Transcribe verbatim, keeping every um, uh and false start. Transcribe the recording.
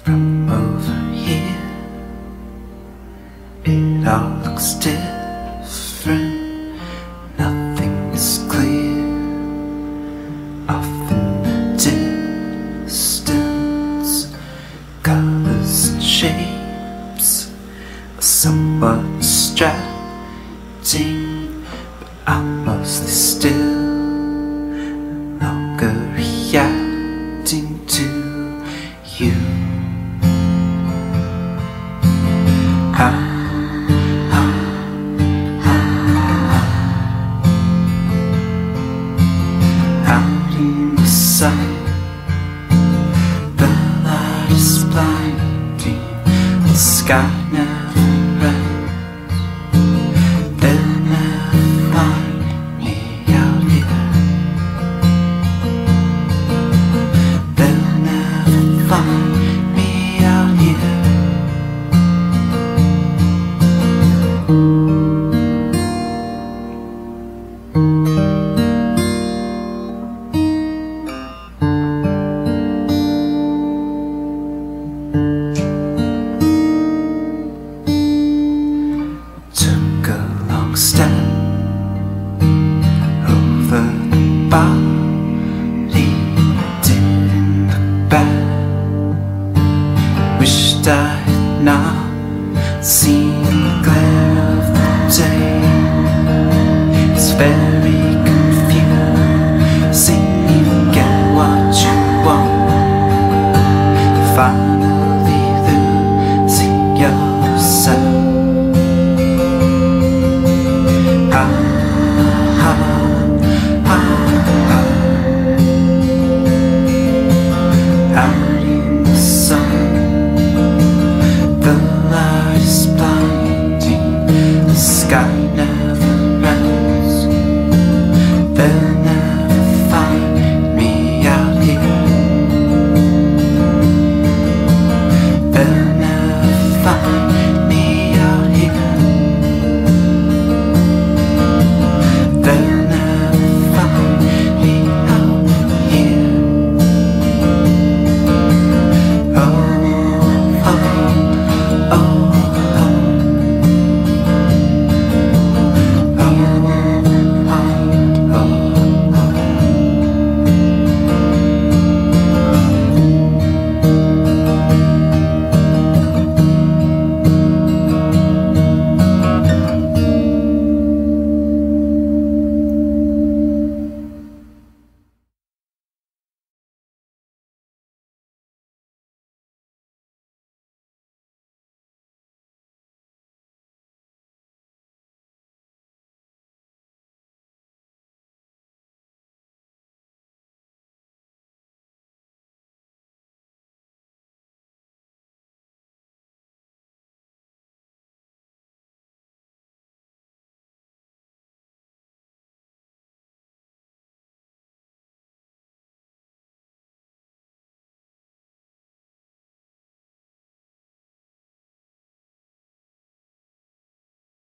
From over here, it all looks different. Nothing is clear. Off in the distance, colors and shapes are somewhat distracting, but I'm mostly still, no longer reacting to you. I, I, I, out in the sun, the light is blinding, the sky never ends. They'll never find me out here. They'll never find me out here. Took a long step over the body, didn't look back. Wished I had not seen the glare of the day. It's very confusing. You get what you want, find